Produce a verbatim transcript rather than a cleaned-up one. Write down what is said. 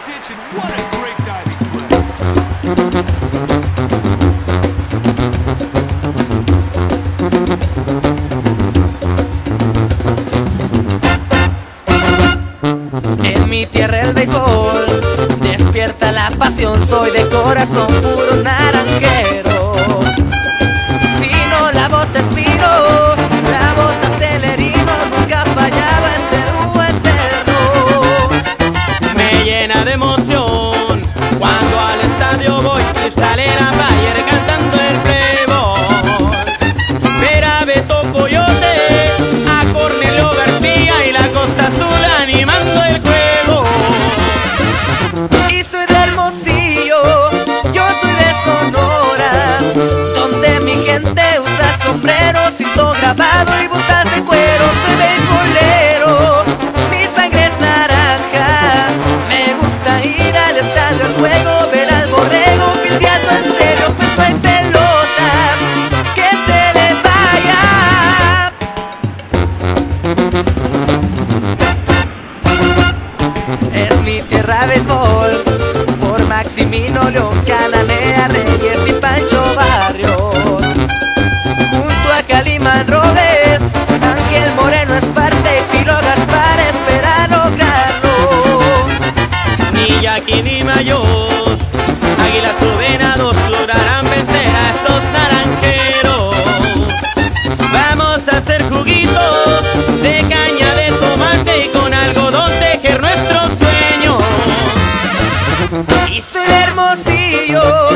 ditch, and what a great diving play. En mi tierra el béisbol despierta la pasión, soy de corazón puro naranjero. Si no la bota es fino, la bota celerino, nunca fallaba en ser un buen perro. Me llena de emoción cuando al estadio voy y sale la Bayer cantando el playboy. Ver a Beto Coyote, a Cornelio García y la Costa Azul animando el juego. Y soy de Hermosillo, yo soy de Sonora, donde mi gente usa sombrero, cinto grabado y botas de cuero. Soy beisbolero, mi sangre es naranja, me gusta ir al estadio al juego, ver al borrego fildeando en serio, pues no hay pelota que se le vaya. Es mi tierra béisbol, por Maximino León, Cananea Reyes y Pancho Barrios. Junto a Calimán Robes, Ángel Moreno es parte y Piro Gaspar espera lograrlo. Ni Jackie ni Mayos, Águilas o Venados lograrán vencer a estos naranjeros. Vamos a hacer juguito de caña de tomate y con algodón tejer nuestros sueños. Y soy de Hermosillo,